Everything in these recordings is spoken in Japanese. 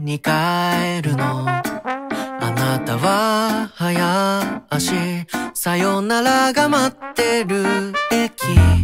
に帰るの。あなたは早足、さよならが待ってる駅。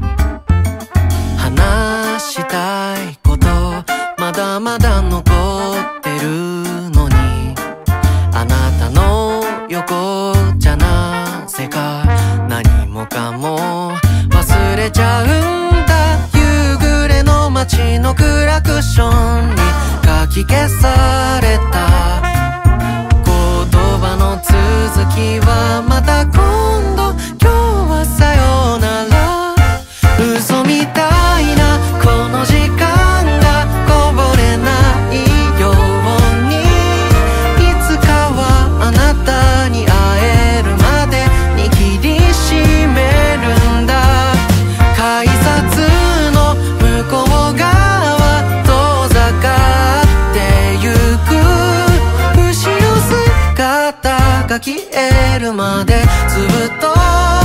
話したいことまだまだ残ってるのに、あなたの横じゃなぜか何もかも忘れちゃうんだ。夕暮れの街のクラクションにかき消された言葉の続きはまた今度。今日はさよなら。嘘みたいなこの時間がこぼれないように、いつかはあなたに会えるまで握りしめるんだ。改札の向こう側遠ざかってゆく、後ろ姿が消えるまでずっと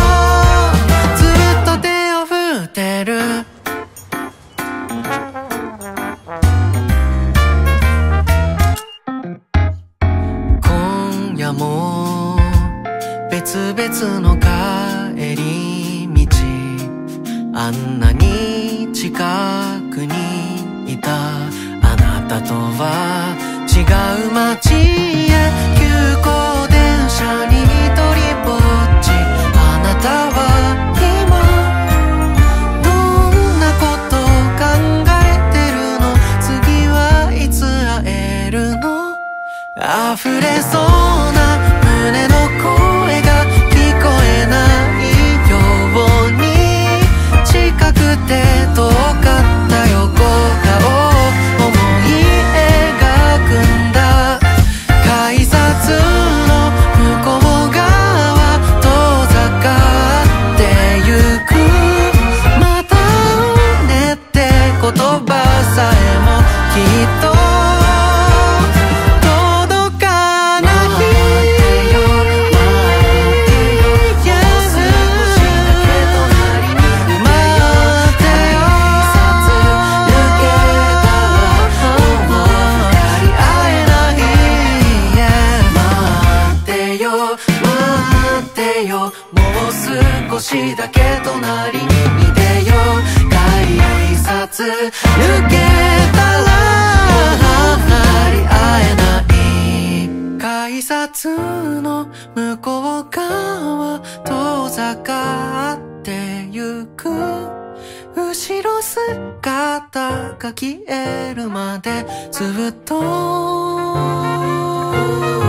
手を振ってる。今夜も別々の帰り道、あんなに近くにいたあなたとは違う街へ、急行電車に一人ぼっち。あなたは今どんなこと考えてるの？次はいつ会えるの？溢れそうな胸の声が聞こえないように、近くて遠かった横顔を思い描くんだ。改札の向こう側遠ざかってゆく、また会うねって言葉さえもきっと届かない。もう少しだけ隣にいてよ。改札抜けたら張り合えない。改札の向こう側遠ざかってゆく、後ろ姿が消えるまでずっと